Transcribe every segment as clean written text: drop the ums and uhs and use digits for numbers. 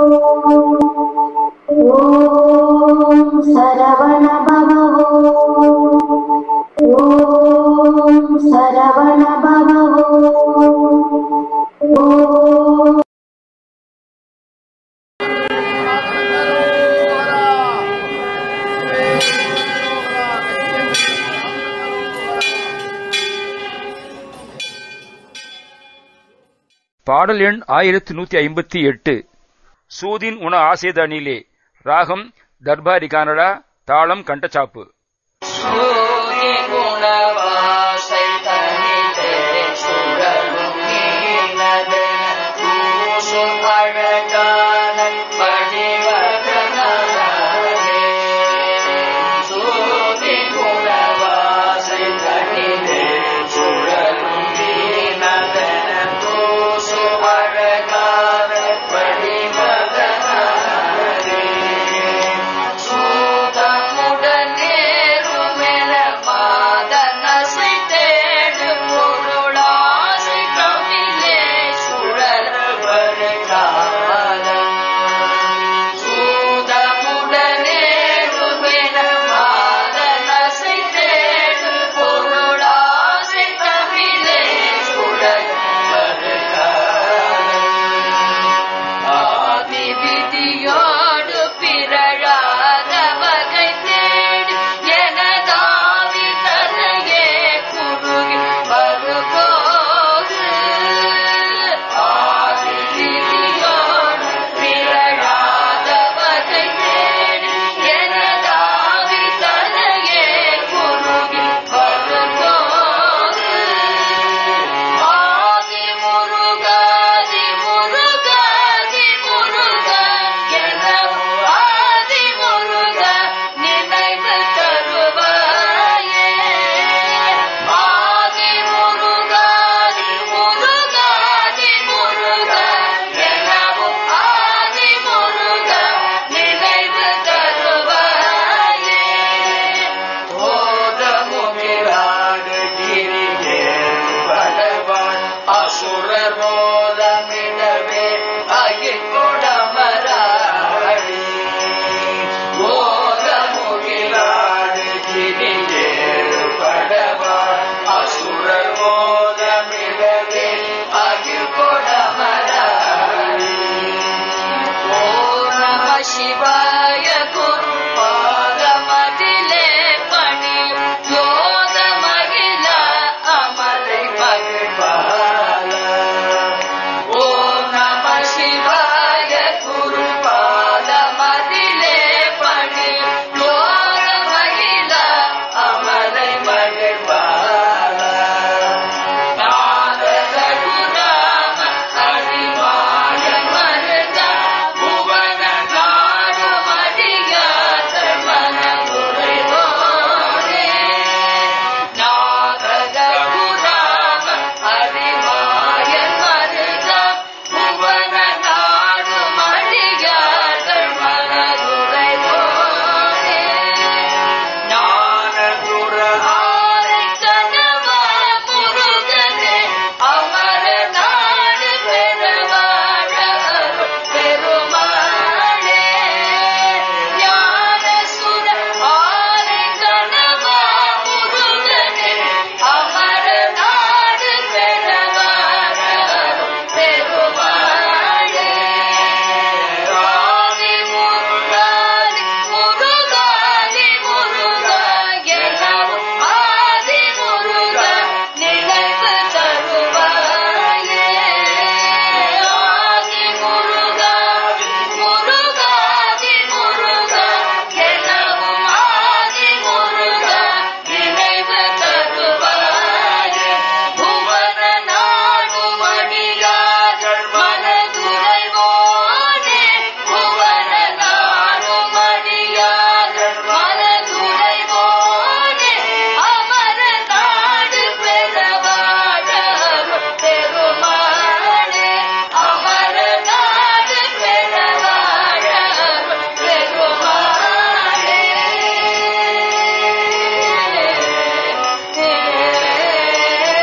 ஓம் சரவண பவ ஓம் சரவண பவ ஓம். பாடல் எண் 1158. சூதின் உண ஆசேதனிலே. ராகம் தர்பாரி கானடா. தாளம் கண்டச்சாப்பு.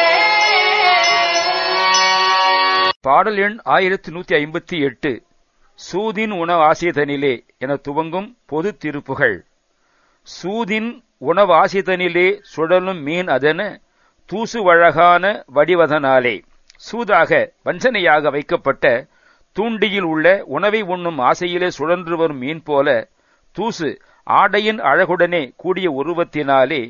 பாடல் எண் 1158. சூதின் உணவு ஆசியதனிலே என துவங்கும் பொது திருப்புகள். சூதின் உணவு ஆசியதனிலே சுழலும் மீன் அதென தூசு வழகான வடிவதனாலே. சூதாக வஞ்சனையாக வைக்கப்பட்ட தூண்டியில் உள்ள உணவை உண்ணும் ஆசையிலே சுழன்று வரும் மீன் போல தூசு ஆடையின் அழகுடனே கூடிய உருவத்தினாலே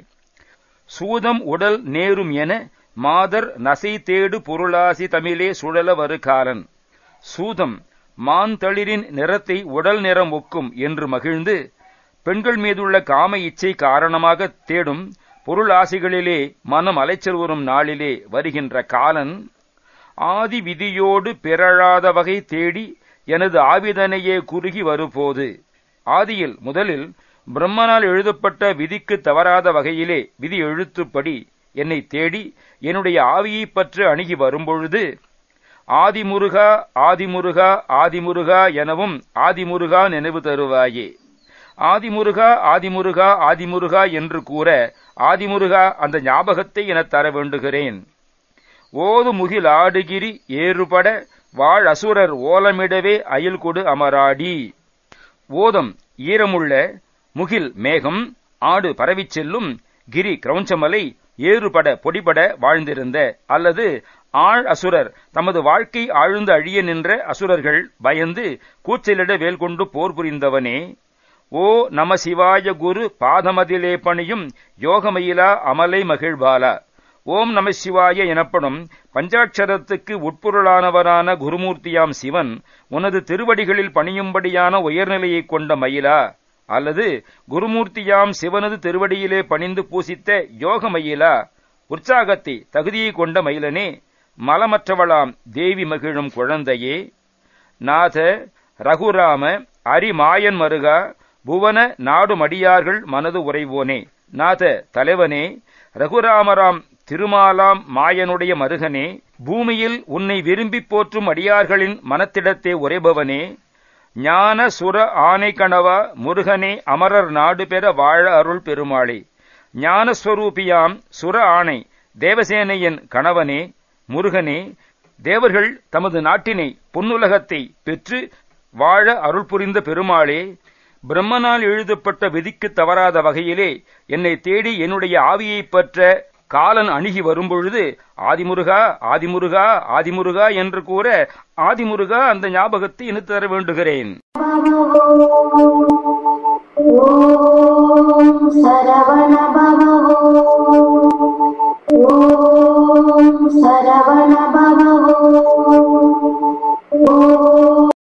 சூதம் உடல் நேரும் என மாதர் நசை தேடு பொருளாசி தமிழே சுழல வரு காலன். சூதம் மாந்தளிரின் நிறத்தை உடல் நிறம் ஒக்கும் என்று மகிழ்ந்து பெண்கள் மீதுள்ள காம இச்சை காரணமாக தேடும் பொருள் ஆசைகளிலே மனம் அலைச்சல் வரும் நாளிலே வருகின்ற காலன் ஆதி விதியோடு பிறழாத வகை தேடி எனது ஆவிதனையே குறுகி வருபோது. ஆதியில் முதலில் பிரம்மனால் எழுதப்பட்ட விதிக்கு தவறாத வகையிலே விதி எழுத்துப்படி என்னை தேடி என்னுடைய ஆவியை பற்று அணுகி வரும்பொழுது ஆதிமுருகா ஆதிமுருகா ஆதிமுருகா எனவும் ஆதிமுருகா நினைவு தருவாயே. ஆதிமுருகா ஆதிமுருகா ஆதிமுருகா என்று கூற ஆதிமுருகா அந்த ஞாபகத்தை எனத் தர வேண்டுகிறேன். ஓது முகில் ஆடுகிரி ஏறுபட வாழ் அசுரர் ஓலமிடவே அயில் கொடு அமராடி. ஓதம் ஈரமுள்ள, முகில் மேகம், ஆடு பரவிச் செல்லும், கிரி கிரௌஞ்சமலை, ஏறுபட பொடிபட வாழ்ந்திருந்த அல்லது ஆழ் அசுரர் தமது வாழ்க்கை ஆழ்ந்து அழிய நின்ற அசுரர்கள் பயந்து கூச்சலிட வேல் கொண்டு போர் புரிந்தவனே. ஓ நம சிவாய குரு பாதமதிலே பணியும் யோகமயிலா அமலை மகிழ்பாலா. ஓம் நம சிவாய எனப்படும் பஞ்சாட்சரத்துக்கு உட்பொருளானவரான குருமூர்த்தியாம் சிவன் உனது திருவடிகளில் பணியும்படியான உயர்நிலையைக் கொண்ட மயிலா அல்லது குருமூர்த்தியாம் சிவனது திருவடியிலே பணிந்து பூசித்த யோக மயிலா, உற்சாகத்தை தகுதியை கொண்ட மயிலனே, மலமற்றவளாம் தேவி மகிழும் குழந்தையே. நாத ரகுராம அரிமாயன் மருகா புவன நாடுமடியார்கள் மனது உறைவோனே. நாத தலைவனே, ரகுராமராம் திருமாலாம் மாயனுடைய மருகனே, பூமியில் உன்னை விரும்பி போற்றும் அடியார்களின் மனத்திடத்தே உரைபவனே, ஞான சுர ஆனை கணவா முருகனே, அமரர் நாடு பெற வாழ அருள் பெருமாளே. ஞானஸ்வரூபியாம் சுர ஆணை தேவசேனையின் கணவனே முருகனே, தேவர்கள் தமது நாட்டினை பொன்னுலகத்தை பெற்று வாழ அருள் புரிந்த பெருமாளே. பிரம்மனால் எழுதப்பட்ட விதிக்கு தவறாத வகையிலே என்னை தேடி என்னுடைய ஆவியை பற்ற காலன் அணுகி வரும்பொழுது ஆதிமுருகா ஆதிமுருகா ஆதிமுருகா என்று கூற ஆதிமுருகா அந்த ஞாபகத்தை எனக்கு தர வேண்டுகிறேன். ஓம் சரவண